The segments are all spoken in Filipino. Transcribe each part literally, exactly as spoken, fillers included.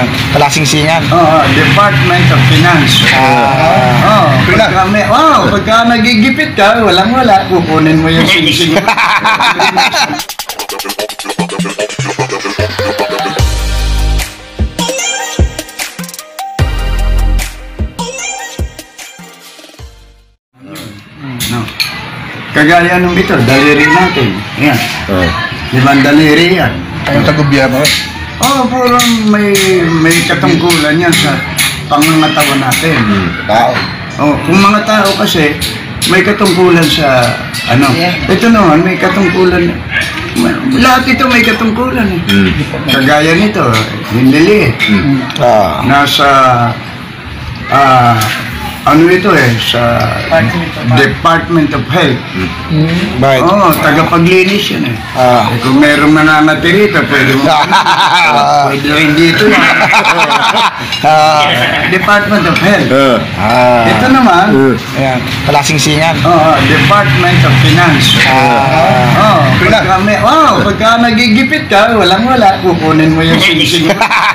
Ayan, kalasingsingan. Oo, Department of Finance. Ah. Oo, pagka, may, oh, pagka nagigipit ka, walang-wala, kukunin mo yung singsing. No. Kagaya nung ito, daliri natin. Yan. Oh. Limang daliri yan. Ang tagobyerno. Oo, oh, puro may, may katungkulan yan sa pangangatawan natin. Hmm. Tao. Oh, kung mga tao kasi, may katungkulan sa, ano, ito naman, may katungkulan. Lahat ito may katungkulan eh. Hmm. Kagaya nito, hindi eh. Hmm. Ah. Nasa, ah, ano ito eh, sa Department of Health. Bakit? Oo, oh, tagapaglinis yan eh. Ah. Eh, kung merong nananatili ka, pwede mo. Pwede rin dito yan. Ah. Department of Health. Ah. Ah. Ito naman, Ayan, kalasingsingan. oo, Department of Finance. Ah. Oo, pagka, may, oh, pagka nagigipit ka, walang-wala, kukunin mo yung singsing.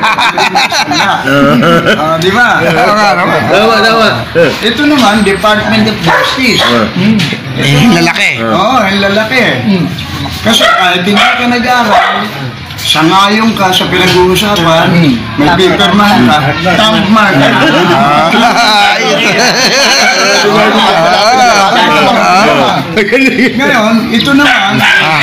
Ah, di ba? Oo nga naman. Tama, tama. Ito naman, Department of Justice. Eh, lalaki. Oo, ang lalaki. Kasi kahit hindi ka nag-aaral, sangayon ka sa pinag-uusapan, may paperman ka, stamp mark ka. Ngayon, ito naman,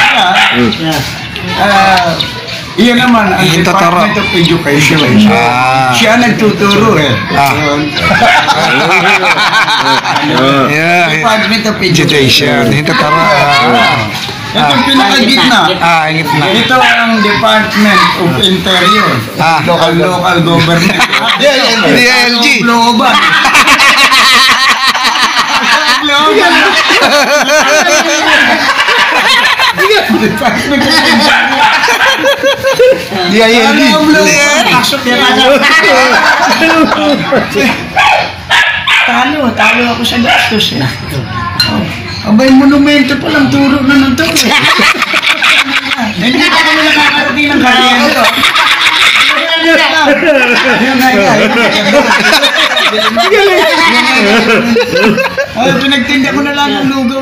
ah, iyan naman ang Yung tatara. Department of Education. Ah. Siya nagtuturo eh. Ah. Yun. Yeah, Department of education. Education. Hindi tara. Ito yung pinakagitna. Ah, ingit na. Ito ang Department of Interior. Ah. Local local government. D L G. Global. Global. Department of Interior. D I L G. Pasok yan. Talo, talo ako sa gastos eh. Oh. Abay, monumento pa lang turo na ng turo. Hindi pa kami nakakarating ng kariyan ito. Yun na yan. Ay, pinagtinda ko na lang ang lugaw.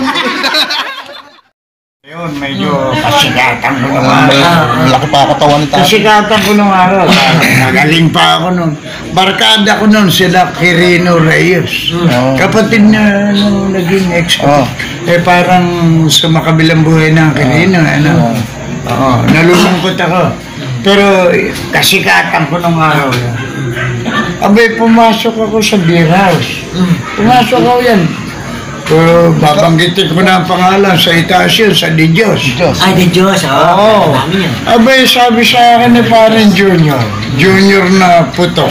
Ayun, medyo kasigatan ko nung araw. Laki pa katawan ni Tati. Kasigatan ko nung araw. Nagaling pa ako nun. Barkada ko nun sila Quirino Reyes. Oh. Kapatid na nung naging ex ko. Oh. Eh parang sa makabilang buhay ng Quirino. Ano? Oo, nalulungkot ako. Pero kasikatan ko nung araw. Abay, pumasok ako sa beer house. Pumasok ako yan. Pero babanggitin ko na ang pangalan sa itaas yun, sa Di Diyos. Ay, the Diyos, Oo. oo. Dami yan. Abay, sabi sa akin ni Parang Junior, Junior na putok.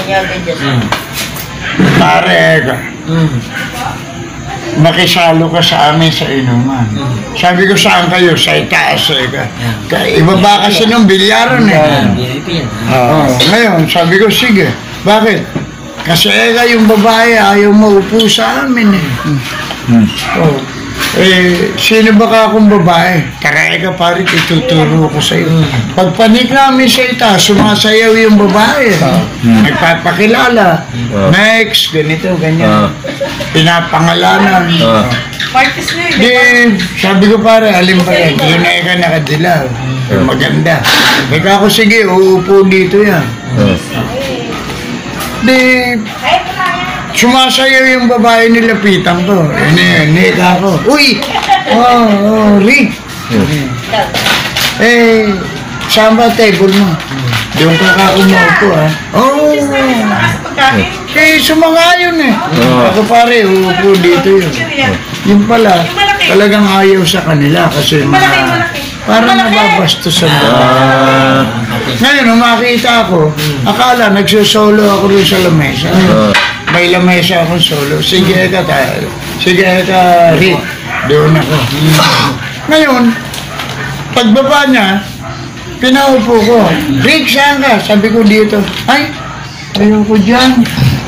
Pare, Mm. makisalo ka sa amin sa inuman. Sabi ko, saan kayo? Sa itaas. Eh. Kaya ibaba kasi nung bilyaran eh. Yan, V I P yan. Oh, ngayon, sabi ko, sige. Bakit? Kasi eka yung babae, ayaw maupo sa amin eh. Oh. Eh, sino ba ka akong babae? Tara eka pare, ituturo ko sa iyo. Pagpanik namin sa ita, sumasayaw yung babae. Nagpapakilala. Next, ganito, ganyan. Pinapangalanan. Di, sabi ko pare, alin ba yan? Yun na eka nakadilaw. Maganda. Eka ako, sige, uupo dito yan. Di, sumasayaw yung babae nilapitan ko. Ini, nika ko. Uy! Oh, oh, Rick. Eh, saan ba table mo? Doon ka ka umaupo, ha? Oh! Eh, sumangayon eh. Ako pare, uupo dito yun. Yung pala, talagang ayaw sa kanila kasi mga parang nababastos sa mga. Ngayon, nung makita ako, akala nagsusolo ako rin sa lamesa. May lamesa akong solo. Sige ka tayo. Sige ka, Rick. Doon ako. Ngayon, pagbaba niya, pinaupo ko. Rick, saan ka? Sabi ko dito. Ay, ayoko dyan.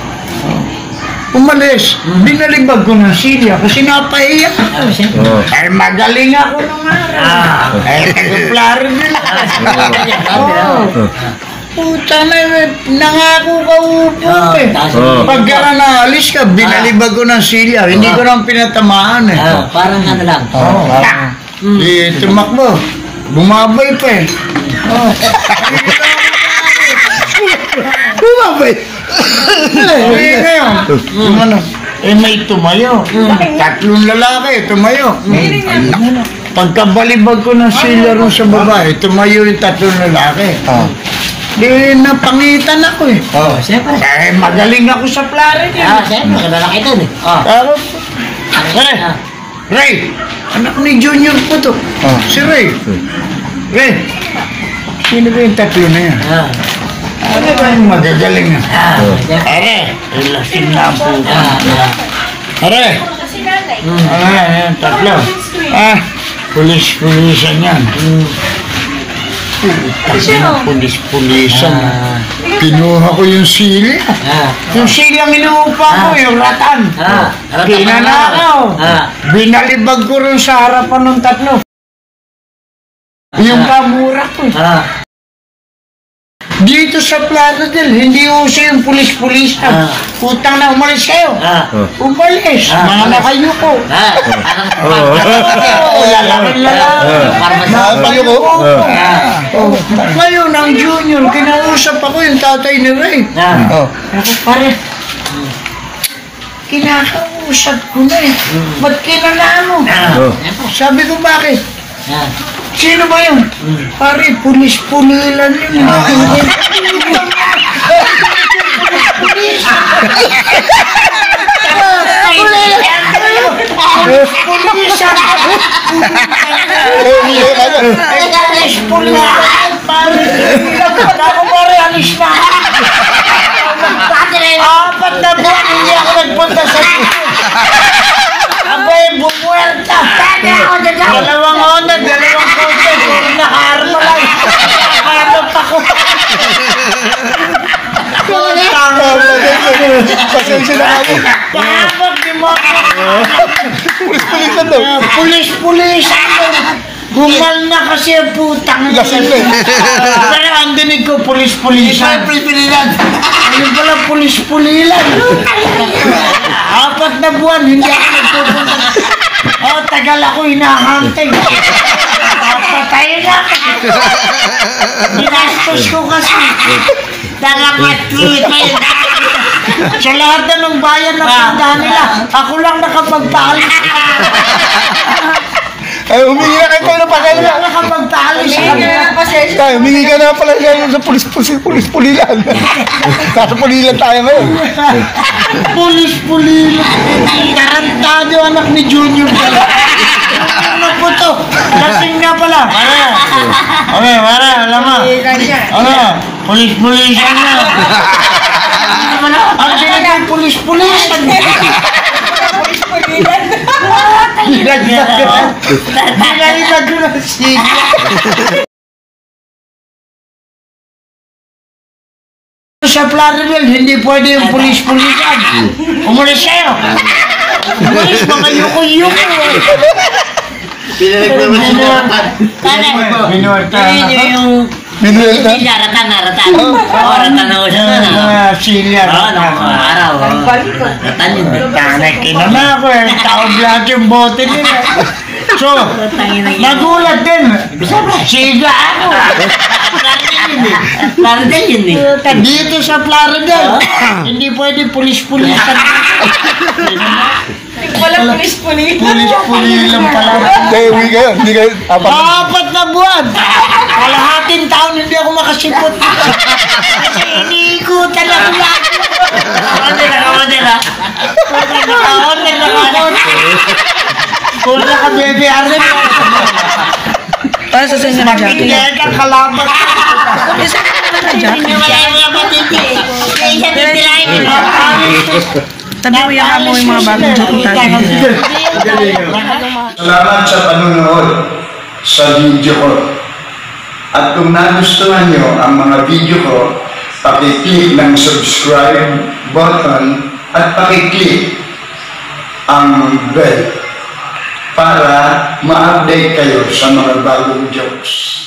Umalis. Binalibag ko ng silya kasi napaiyak ako. Ay, magaling ako nung araw. Ay, taguplaro nila. Oo. puta na, nangako ka upo eh. tapos- Pagka ka naalis ka, binalibag ko ng silya, hindi ko nang pinatamaan eh. Ah, parang ano lang. Oh, parang, di tumakbo. Bumabay pa eh. Oh. Bumabay. Eh, ngayon, yung ano, eh may tumayo. Tatlong lalaki, tumayo. Pagkabalibag ko ng silya ron sa babae, tumayo yung tatlong lalaki. Di napangitan ako eh. Oh, siyempre. Eh, magaling ako sa plare Ah, niya. siyempre, kalalaki dun eh. Oh. Pero, Ray, Ah. Ray, anak ni Junior po to. Si Ray. Ray, sino ba yung tatlo na yan? Ah. Ano ba yung magagaling na? Ah, siyempre. Are, ilasing na po. Ah, ah. Are, ano yan, yan, tatlo. Ah, pulis-pulisan yan. Pulis-pulisan. Ah. Kinuha ko yung sili. Ah. Yung sili ang inuupa ko, yung ratan. Ah. Pinanakaw. Ah. Binalibag ko rin sa harapan ng tatlo. Yung kamura ko. Ah. Dito sa Plaza del, hindi uso yung pulis-pulisan. Ah. Putang na, umalis kayo. Ah. Umalis. Ah. Mga nakayo ko. Ah. Parang Oh, lalaki lalaki. Parang Nakapayo ko? Ah. Oh, ngayon, ang Junior, kinausap ako yung tatay ni Ray. Ah. Oh. Ako pare, kinakausap ko na eh. Ba't kinala mo? Ah. Sabi ko, bakit? Ah. Sino ba yun? Pare, pulis-pulilan yun. Pulis-pulisan. Pulis-pulisan. Pare, ako pare, alis na. Apat na buwan, hindi ako nagpunta sa dito. Abay, bumuelta. Dalawang Honda, dalawang kotse, puro naka-arma lang. Naka-arma pa ko. Pasensya na kami. Pahabag ni mo. Pulis-pulisan daw. Pulis-pulisan. Gumal na kasi ang putang. Lasing na eh. Pero ang dinig ko, pulis-pulisan. Pulis-pulisan. Ano pala, pulis-pulilan. Apat na buwan, hindi ako nagpupunta. Oh, tagal ako hinahantay. Papatay na. Binastos ko kasi. Nakamatipin. Sa lahat na ng bayan na puntahan nila, ako lang nakapagpaalis. Ay, humingi na kayo tayo ng Ako pasensya. lang nakapagpaalis. Tayo, humingi ka na pala kayo sa pulis-pulis-pulilan. Nasa pulilan tayo ngayon. Pulis-pulilan. Tarantado anak ni Junior pala. Ano po to? Lasing nga pala. Mara. Okay, Mara, alam mo. Ano? Pulis-pulisan na. Ang sinagay pulis-pulisan. Nilagdag ko. Nilagdag ko ng sigla. Sa Plaridel, hindi pwede yung pulis-pulisan. Umalis kayo. Umalis, mga yuko-yuko. Pinalag naman si Naratan. Minuarta. Yun yung... Minuel na. Hindi, ratan na, ratan. Oo, ratan na ko siya na. Mga silya. Oo, nung araw. Ratan yun. Tanay, kinala ko eh. Taob lahat yung bote nila. So, nagulat din. Siga ako. Plaridel yun eh. Dito sa Plaridel, hindi pwede pulis-pulisan. Wala pulis-pulis. Pulis-pulisan pala. Tayo, uwi kayo. Hindi kayo. Apat. Apat na buwan! Kalahating taon hindi ako makasipot. Kasi iniikutan ako lahat. Kawander na, kawander na. Nakaon, nakaon. Kung naka-baby arren mo. Para sa senyo na Hindi kang kalaban. Hindi wala yung mga matiti. Kaya siya titirahin mo. Tabi mo yung amo yung mga bagong jacket. Salamat sa panonood sa video ko. At kung nagustuhan nyo ang mga video ko, pakiclick ng subscribe button at pakiclick ang bell para ma-update kayo sa mga bagong jokes.